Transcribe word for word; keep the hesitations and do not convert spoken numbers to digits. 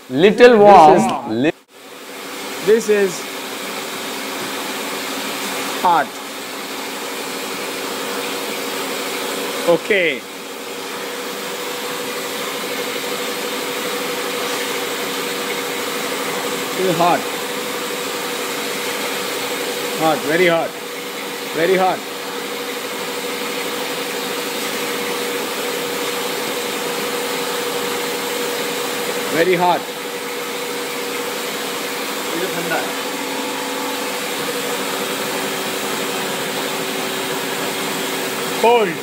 Little warm. Li This is hot. Okay. This is hot. Hot, very hot. Very hot. Very hot. ये ठंडा है। Cold.